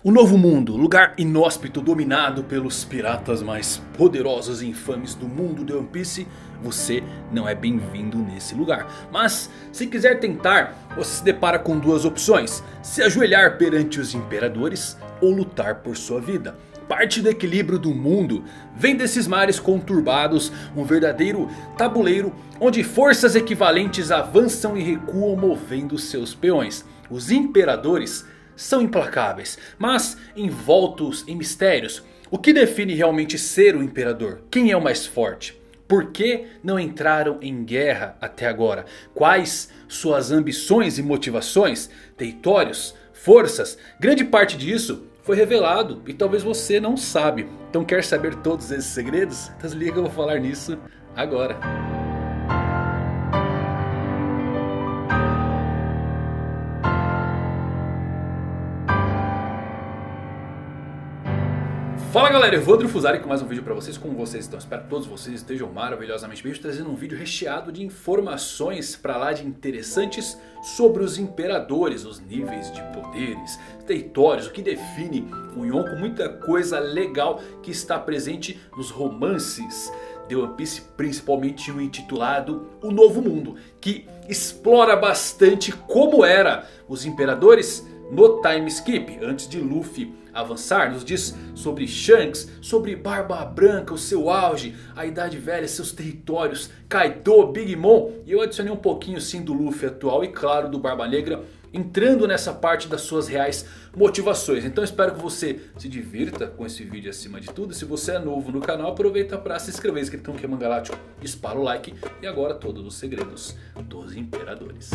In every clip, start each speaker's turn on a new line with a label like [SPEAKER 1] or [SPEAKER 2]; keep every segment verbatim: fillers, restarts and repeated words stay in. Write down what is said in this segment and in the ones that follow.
[SPEAKER 1] O Novo Mundo, lugar inóspito dominado pelos piratas mais poderosos e infames do mundo de One Piece. Você não é bem-vindo nesse lugar. Mas se quiser tentar, você se depara com duas opções: se ajoelhar perante os imperadores ou lutar por sua vida. Parte do equilíbrio do mundo vem desses mares conturbados, um verdadeiro tabuleiro onde forças equivalentes avançam e recuam movendo seus peões. Os imperadores são implacáveis, mas envoltos em mistérios. O que define realmente ser o imperador? Quem é o mais forte? Por que não entraram em guerra até agora? Quais suas ambições e motivações? Territórios? Forças? Grande parte disso foi revelado e talvez você não sabe. Então quer saber todos esses segredos? Então liga que eu vou falar nisso agora. Fala galera, eu vou Evandro Fusari com mais um vídeo pra vocês. Como vocês estão? Espero que todos vocês estejam maravilhosamente bem. Estou trazendo um vídeo recheado de informações pra lá de interessantes sobre os imperadores, os níveis de poderes, territórios, o que define o Yonko, muita coisa legal que está presente nos romances de One Piece, principalmente um intitulado O Novo Mundo, que explora bastante como eram os imperadores no time skip, antes de Luffy avançar. Nos diz sobre Shanks, sobre Barba Branca, o seu auge, a Idade Velha, seus territórios, Kaido, Big Mom. E eu adicionei um pouquinho sim do Luffy atual e claro do Barba Negra, entrando nessa parte das suas reais motivações. Então espero que você se divirta com esse vídeo acima de tudo. Se você é novo no canal, aproveita para se inscrever, inscritão que é Mangalático, dispara o like. E agora todos os segredos dos imperadores.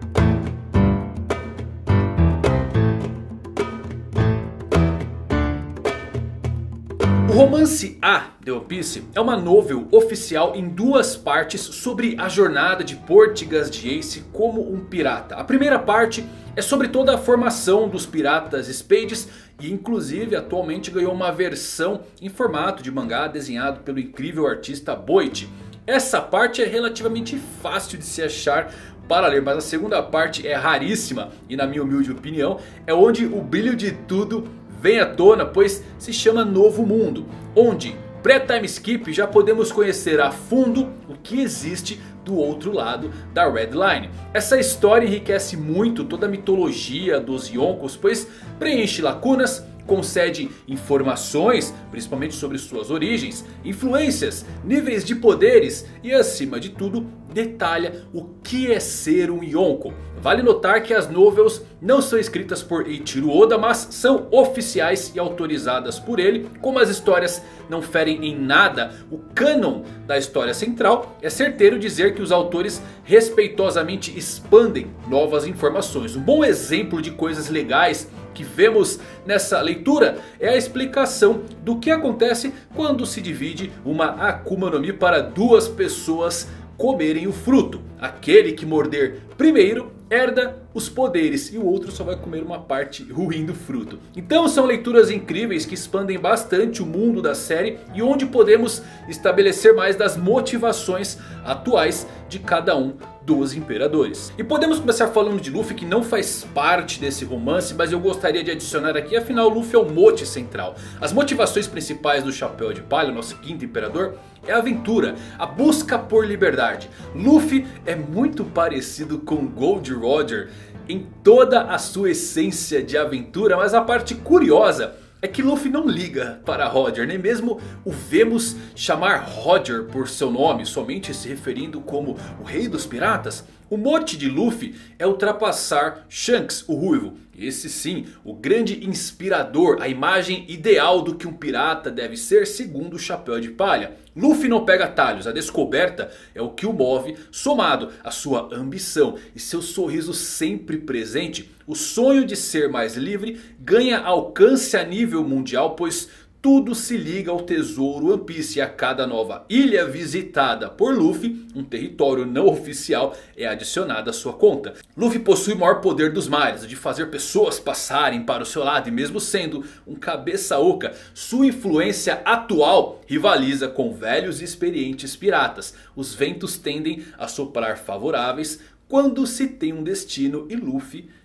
[SPEAKER 1] O romance A de One Piece é uma novel oficial em duas partes sobre a jornada de Portigas de Ace como um pirata. A primeira parte é sobre toda a formação dos piratas Spades e inclusive atualmente ganhou uma versão em formato de mangá desenhado pelo incrível artista Boichi. Essa parte é relativamente fácil de se achar para ler, mas a segunda parte é raríssima e na minha humilde opinião é onde o brilho de tudo vem à tona, pois se chama Novo Mundo, onde pré-time skip já podemos conhecer a fundo o que existe do outro lado da Red Line. Essa história enriquece muito toda a mitologia dos Yonkos, pois preenche lacunas, concede informações, principalmente sobre suas origens, influências, níveis de poderes e acima de tudo detalha o que é ser um Yonko. Vale notar que as novels não são escritas por Eiichiro Oda, mas são oficiais e autorizadas por ele. Como as histórias não ferem em nada o cânon da história central, é certeiro dizer que os autores respeitosamente expandem novas informações. Um bom exemplo de coisas legais que vemos nessa leitura é a explicação do que acontece quando se divide uma Akuma no Mi para duas pessoas comerem o fruto. Aquele que morder primeiro herda os poderes e o outro só vai comer uma parte ruim do fruto. Então são leituras incríveis que expandem bastante o mundo da série e onde podemos estabelecer mais das motivações atuais de cada um dos imperadores. E podemos começar falando de Luffy, que não faz parte desse romance, mas eu gostaria de adicionar aqui, afinal Luffy é o mote central. As motivações principais do Chapéu de Palha, nosso quinto imperador, é a aventura, a busca por liberdade. Luffy é muito parecido com Gold Roger em toda a sua essência de aventura, mas a parte curiosa é que Luffy não liga para Roger, nem mesmo o vemos chamar Roger por seu nome, somente se referindo como o rei dos piratas. O mote de Luffy é ultrapassar Shanks, o ruivo. Esse sim, o grande inspirador, a imagem ideal do que um pirata deve ser segundo o Chapéu de Palha. Luffy não pega atalhos, a descoberta é o que o move, somado à sua ambição e seu sorriso sempre presente. O sonho de ser mais livre ganha alcance a nível mundial, pois tudo se liga ao tesouro One Piece. E a cada nova ilha visitada por Luffy, um território não oficial é adicionado à sua conta. Luffy possui o maior poder dos mares, o de fazer pessoas passarem para o seu lado. E mesmo sendo um cabeça oca, sua influência atual rivaliza com velhos e experientes piratas. Os ventos tendem a soprar favoráveis quando se tem um destino e Luffy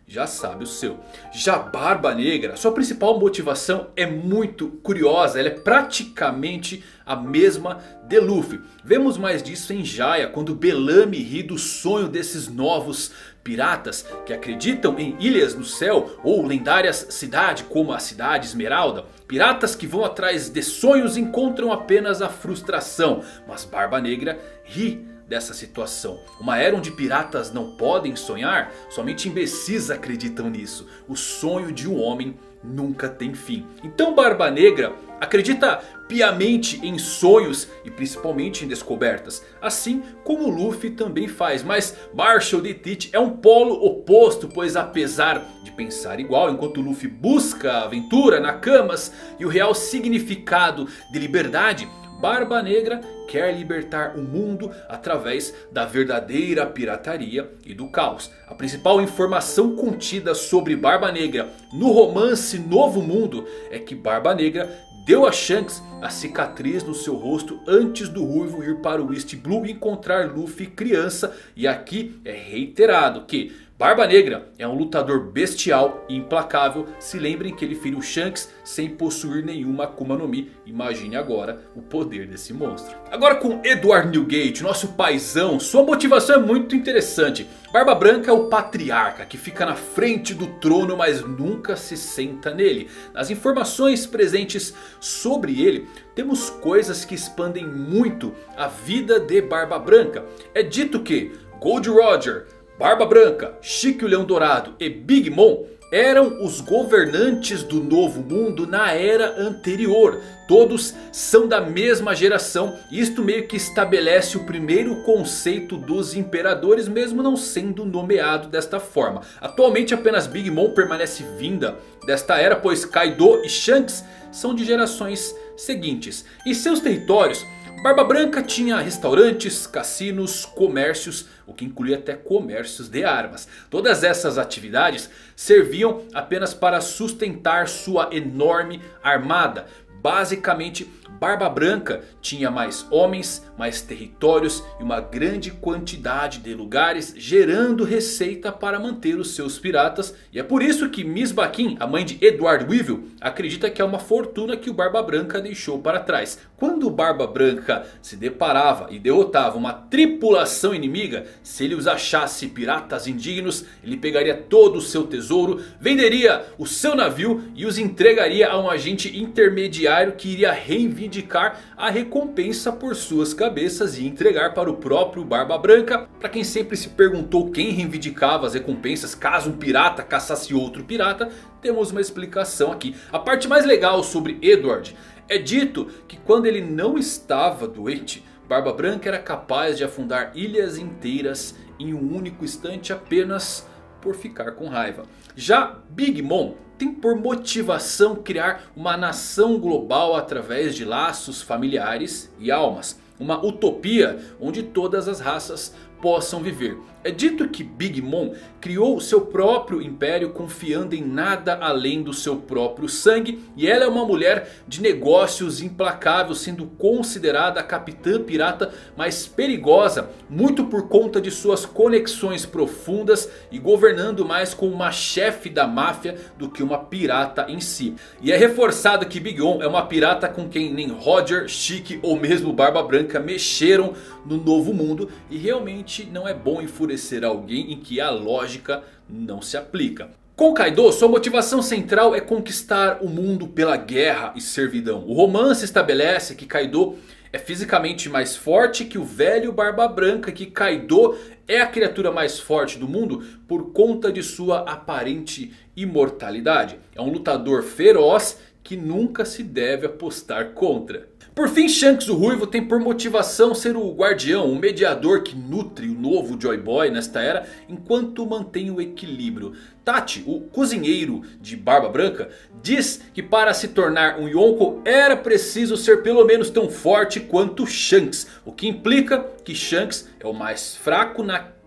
[SPEAKER 1] já sabe o seu. Já Barba Negra, sua principal motivação é muito curiosa. Ela é praticamente a mesma de Luffy. Vemos mais disso em Jaya, quando Bellamy ri do sonho desses novos piratas que acreditam em ilhas no céu ou lendárias cidades como a Cidade Esmeralda. Piratas que vão atrás de sonhos encontram apenas a frustração. Mas Barba Negra ri dessa situação. Uma era onde piratas não podem sonhar? Somente imbecis acreditam nisso. O sonho de um homem nunca tem fim. Então Barba Negra acredita piamente em sonhos e principalmente em descobertas. Assim como Luffy também faz. Mas Marshall D. Teach é um polo oposto. Pois apesar de pensar igual, enquanto Luffy busca a aventura, nakamas e o real significado de liberdade, Barba Negra quer libertar o mundo através da verdadeira pirataria e do caos. A principal informação contida sobre Barba Negra no romance Novo Mundo é que Barba Negra deu a Shanks a cicatriz no seu rosto antes do Ruivo ir para o East Blue e encontrar Luffy criança. E aqui é reiterado que Barba Negra é um lutador bestial e implacável. Se lembrem que ele feriu Shanks sem possuir nenhuma Akuma no Mi. Imagine agora o poder desse monstro. Agora com Edward Newgate, nosso paizão, sua motivação é muito interessante. Barba Branca é o patriarca que fica na frente do trono, mas nunca se senta nele. Nas informações presentes sobre ele, temos coisas que expandem muito a vida de Barba Branca. É dito que Gold Roger, Barba Branca, Chique o Leão Dourado e Big Mom eram os governantes do Novo Mundo na era anterior. Todos são da mesma geração. E isto meio que estabelece o primeiro conceito dos imperadores, mesmo não sendo nomeado desta forma. Atualmente apenas Big Mom permanece vinda desta era, pois Kaido e Shanks são de gerações seguintes. Em seus territórios, Barba Branca tinha restaurantes, cassinos, comércios, o que incluía até comércios de armas. Todas essas atividades serviam apenas para sustentar sua enorme armada. Basicamente, Barba Branca tinha mais homens, mais territórios e uma grande quantidade de lugares, gerando receita para manter os seus piratas. E é por isso que Miss Baquin, a mãe de Edward Weevil, acredita que é uma fortuna que o Barba Branca deixou para trás. Quando o Barba Branca se deparava e derrotava uma tripulação inimiga, se ele os achasse piratas indignos, ele pegaria todo o seu tesouro, venderia o seu navio e os entregaria a um agente intermediário que iria reivindicar a recompensa por suas cabeças e entregar para o próprio Barba Branca. Para quem sempre se perguntou quem reivindicava as recompensas caso um pirata caçasse outro pirata, temos uma explicação aqui. A parte mais legal sobre Edward é dito que quando ele não estava doente, Barba Branca era capaz de afundar ilhas inteiras em um único instante apenas por ficar com raiva. Já Big Mom tem por motivação criar uma nação global através de laços familiares e almas. Uma utopia onde todas as raças possam viver. É dito que Big Mom criou o seu próprio império confiando em nada além do seu próprio sangue. E ela é uma mulher de negócios implacável, sendo considerada a capitã pirata mais perigosa. Muito por conta de suas conexões profundas e governando mais como uma chefe da máfia do que uma pirata em si. E é reforçado que Big Mom é uma pirata com quem nem Roger, Chique ou mesmo Barba Branca mexeram no Novo Mundo. E realmente não é bom enfurecer alguém em que a lógica não se aplica. Com Kaido, sua motivação central é conquistar o mundo pela guerra e servidão. O romance estabelece que Kaido é fisicamente mais forte que o velho Barba Branca, que Kaido é a criatura mais forte do mundo por conta de sua aparente imortalidade. É um lutador feroz que nunca se deve apostar contra. Por fim, Shanks o Ruivo tem por motivação ser o guardião, o mediador que nutre o novo Joy Boy nesta era, enquanto mantém o equilíbrio. Tati, o cozinheiro de Barba Branca, diz que para se tornar um Yonko era preciso ser pelo menos tão forte quanto Shanks. O que implica que Shanks é o mais fraco na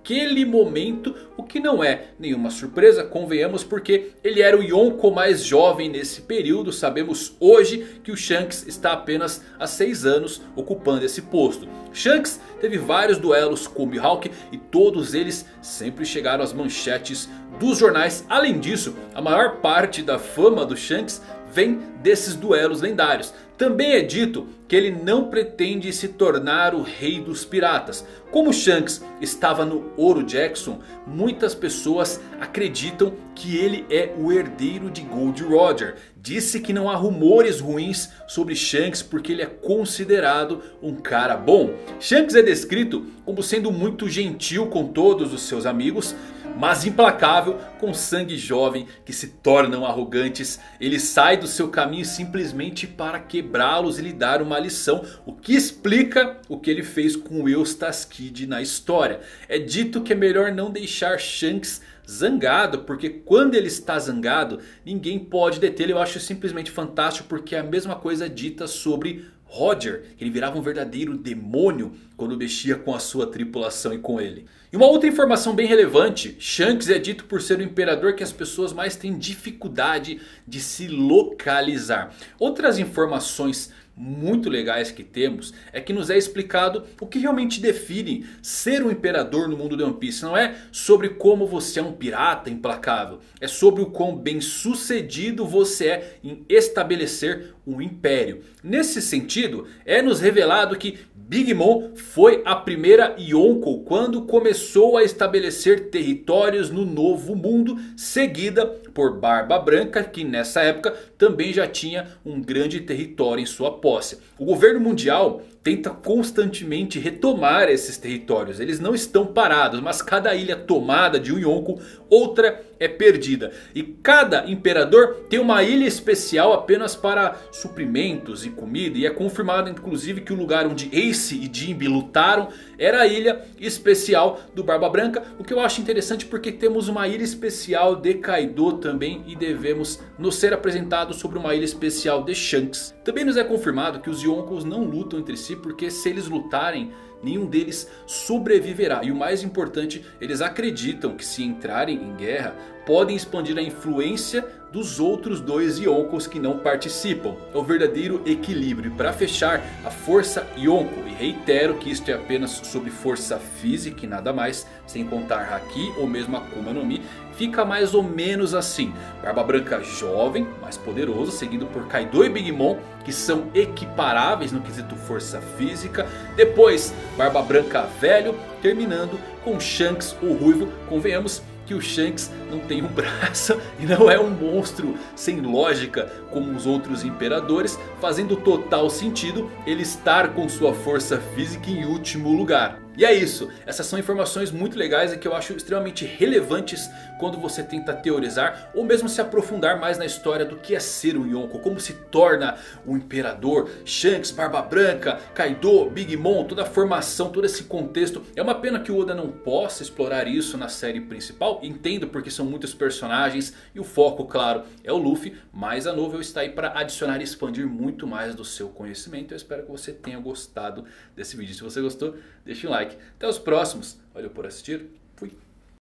[SPEAKER 1] naquele momento. O que não é nenhuma surpresa, convenhamos, porque ele era o Yonko mais jovem nesse período. Sabemos hoje que o Shanks está apenas há seis anos ocupando esse posto. Shanks teve vários duelos com o Mihawk e todos eles sempre chegaram às manchetes dos jornais. Além disso, a maior parte da fama do Shanks vem desses duelos lendários. Também é dito que ele não pretende se tornar o rei dos piratas. Como Shanks estava no Ouro Jackson, muitas pessoas acreditam que ele é o herdeiro de Gold Roger. Disse que não há rumores ruins sobre Shanks porque ele é considerado um cara bom. Shanks é descrito como sendo muito gentil com todos os seus amigos, mas implacável com sangue jovem que se tornam arrogantes. Ele sai do seu caminho simplesmente para quebrá-los e lhe dar uma lição. O que explica o que ele fez com Eustace Kid na história. É dito que é melhor não deixar Shanks zangado, porque quando ele está zangado ninguém pode detê-lo. Eu acho simplesmente fantástico, porque é a mesma coisa dita sobre Roger. Ele virava um verdadeiro demônio quando mexia com a sua tripulação e com ele. E uma outra informação bem relevante: Shanks é dito por ser o imperador que as pessoas mais têm dificuldade de se localizar. Outras informações muito legais que temos é que nos é explicado o que realmente define ser um imperador no mundo de One Piece. Não é sobre como você é um pirata implacável, é sobre o quão bem sucedido você é em estabelecer um império. Nesse sentido, é nos revelado que Big Mom foi a primeira Yonko quando começou a estabelecer territórios no Novo Mundo, seguida por Barba Branca, que nessa época também já tinha um grande território em sua posse. O governo mundial tenta constantemente retomar esses territórios. Eles não estão parados, mas cada ilha tomada de um Yonko, outra é perdida. E cada imperador tem uma ilha especial apenas para suprimentos e comida. E é confirmado inclusive que o lugar onde Ace e Jinbe lutaram era a ilha especial do Barba Branca. O que eu acho interessante, porque temos uma ilha especial de Kaido também, e devemos nos ser apresentados sobre uma ilha especial de Shanks. Também nos é confirmado que os Yonkos não lutam entre si, porque se eles lutarem, nenhum deles sobreviverá. E o mais importante, eles acreditam que se entrarem em guerra, podem expandir a influência dos outros dois Yonkos que não participam. É o verdadeiro equilíbrio. Para fechar, a força Yonko, e reitero que isto é apenas sobre força física e nada mais, sem contar Haki ou mesmo Akuma no Mi, fica mais ou menos assim: Barba Branca jovem, mais poderoso, seguido por Kaido e Big Mom, que são equiparáveis no quesito força física. Depois Barba Branca velho, terminando com Shanks o ruivo. Convenhamos que o Shanks não tem um braço e não é um monstro sem lógica como os outros imperadores, fazendo total sentido ele estar com sua força física em último lugar. E é isso, essas são informações muito legais e que eu acho extremamente relevantes quando você tenta teorizar ou mesmo se aprofundar mais na história do que é ser um Yonko, como se torna um imperador. Shanks, Barba Branca, Kaido, Big Mom, toda a formação, todo esse contexto. É uma pena que o Oda não possa explorar isso na série principal, entendo, porque são muitos personagens e o foco, claro, é o Luffy, mas a novel está aí para adicionar e expandir muito mais do seu conhecimento. Eu espero que você tenha gostado desse vídeo. Se você gostou, deixa um like. Até os próximos. Valeu por assistir. Fui.